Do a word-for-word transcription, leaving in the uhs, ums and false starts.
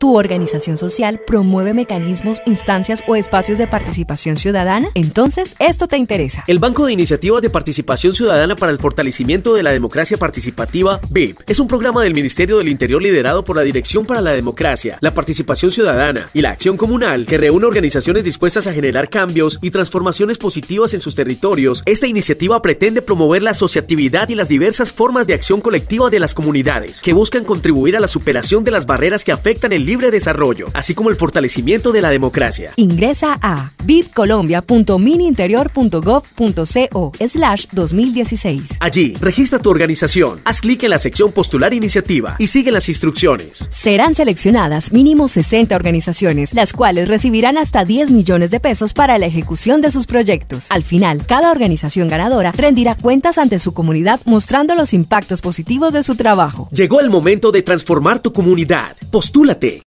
¿Tu organización social promueve mecanismos, instancias o espacios de participación ciudadana? Entonces, esto te interesa. El Banco de Iniciativas de Participación Ciudadana para el Fortalecimiento de la Democracia Participativa, B I P, es un programa del Ministerio del Interior liderado por la Dirección para la Democracia, la Participación Ciudadana y la Acción Comunal, que reúne organizaciones dispuestas a generar cambios y transformaciones positivas en sus territorios. Esta iniciativa pretende promover la asociatividad y las diversas formas de acción colectiva de las comunidades, que buscan contribuir a la superación de las barreras que afectan el libre desarrollo, así como el fortalecimiento de la democracia. Ingresa a bipcolombia punto mininterior punto gov punto co slash dos mil dieciséis. Allí, registra tu organización, haz clic en la sección Postular Iniciativa y sigue las instrucciones. Serán seleccionadas mínimo sesenta organizaciones, las cuales recibirán hasta diez millones de pesos para la ejecución de sus proyectos. Al final, cada organización ganadora rendirá cuentas ante su comunidad mostrando los impactos positivos de su trabajo. Llegó el momento de transformar tu comunidad. Postúlate.